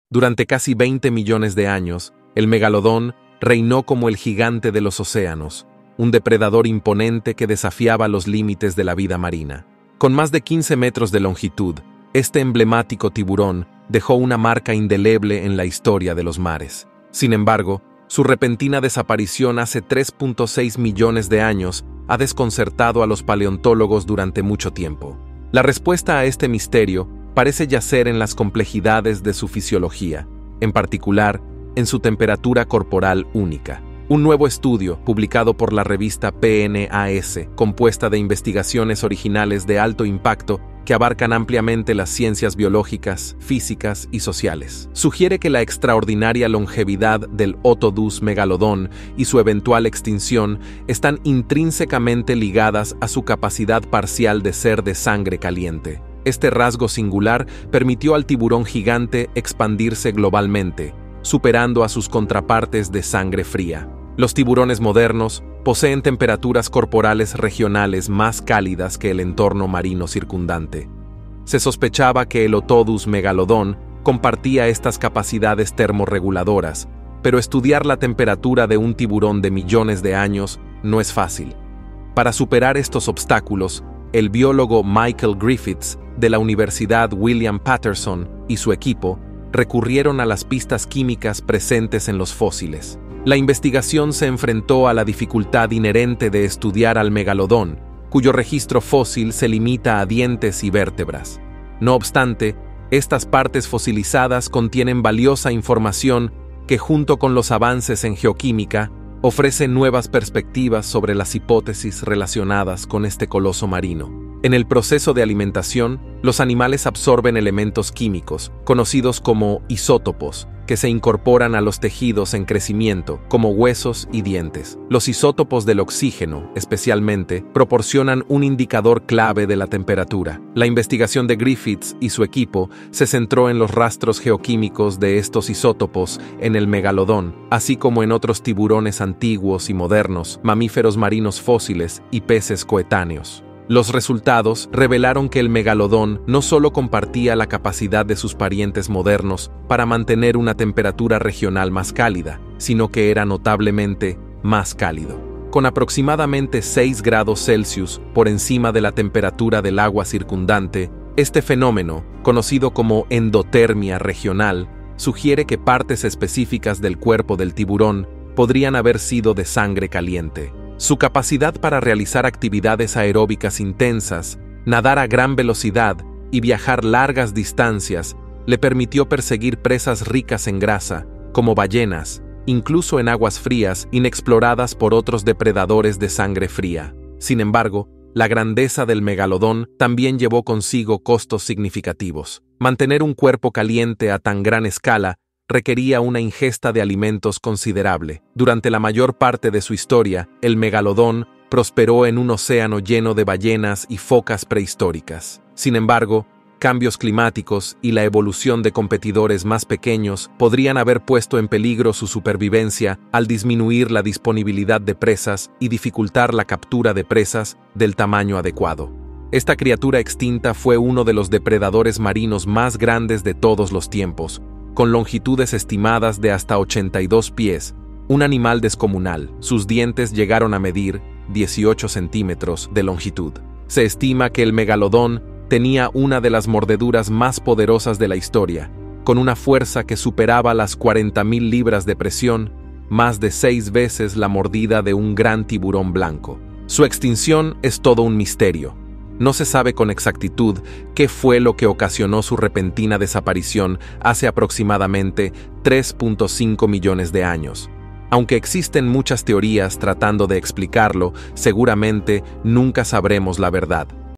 Durante casi 20 millones de años, el megalodón reinó como el gigante de los océanos, un depredador imponente que desafiaba los límites de la vida marina. Con más de 15 metros de longitud, este emblemático tiburón dejó una marca indeleble en la historia de los mares. Sin embargo, su repentina desaparición hace 3.6 millones de años ha desconcertado a los paleontólogos durante mucho tiempo. La respuesta a este misterio parece yacer en las complejidades de su fisiología, en particular, en su temperatura corporal única. Un nuevo estudio, publicado por la revista PNAS, compuesta de investigaciones originales de alto impacto que abarcan ampliamente las ciencias biológicas, físicas y sociales, sugiere que la extraordinaria longevidad del Otodus megalodon y su eventual extinción están intrínsecamente ligadas a su capacidad parcial de ser de sangre caliente. Este rasgo singular permitió al tiburón gigante expandirse globalmente, superando a sus contrapartes de sangre fría. Los tiburones modernos poseen temperaturas corporales regionales más cálidas que el entorno marino circundante. Se sospechaba que el Otodus megalodon compartía estas capacidades termorreguladoras, pero estudiar la temperatura de un tiburón de millones de años no es fácil. Para superar estos obstáculos, el biólogo Michael Griffiths de la Universidad William Patterson y su equipo recurrieron a las pistas químicas presentes en los fósiles. La investigación se enfrentó a la dificultad inherente de estudiar al megalodón, cuyo registro fósil se limita a dientes y vértebras. No obstante, estas partes fosilizadas contienen valiosa información que, junto con los avances en geoquímica, ofrece nuevas perspectivas sobre las hipótesis relacionadas con este coloso marino. En el proceso de alimentación, los animales absorben elementos químicos, conocidos como isótopos, que se incorporan a los tejidos en crecimiento, como huesos y dientes. Los isótopos del oxígeno, especialmente, proporcionan un indicador clave de la temperatura. La investigación de Griffiths y su equipo se centró en los rastros geoquímicos de estos isótopos en el megalodón, así como en otros tiburones antiguos y modernos, mamíferos marinos fósiles y peces coetáneos. Los resultados revelaron que el megalodón no solo compartía la capacidad de sus parientes modernos para mantener una temperatura regional más cálida, sino que era notablemente más cálido. Con aproximadamente 6 grados Celsius por encima de la temperatura del agua circundante, este fenómeno, conocido como endotermia regional, sugiere que partes específicas del cuerpo del tiburón podrían haber sido de sangre caliente. Su capacidad para realizar actividades aeróbicas intensas, nadar a gran velocidad y viajar largas distancias le permitió perseguir presas ricas en grasa, como ballenas, incluso en aguas frías inexploradas por otros depredadores de sangre fría. Sin embargo, la grandeza del megalodón también llevó consigo costos significativos. Mantener un cuerpo caliente a tan gran escala requería una ingesta de alimentos considerable. Durante la mayor parte de su historia, el megalodón prosperó en un océano lleno de ballenas y focas prehistóricas. Sin embargo, cambios climáticos y la evolución de competidores más pequeños podrían haber puesto en peligro su supervivencia al disminuir la disponibilidad de presas y dificultar la captura de presas del tamaño adecuado. Esta criatura extinta fue uno de los depredadores marinos más grandes de todos los tiempos, con longitudes estimadas de hasta 82 pies, un animal descomunal. Sus dientes llegaron a medir 18 centímetros de longitud. Se estima que el megalodón tenía una de las mordeduras más poderosas de la historia, con una fuerza que superaba las 40.000 libras de presión, más de 6 veces la mordida de un gran tiburón blanco. Su extinción es todo un misterio. No se sabe con exactitud qué fue lo que ocasionó su repentina desaparición hace aproximadamente 3.5 millones de años. Aunque existen muchas teorías tratando de explicarlo, seguramente nunca sabremos la verdad.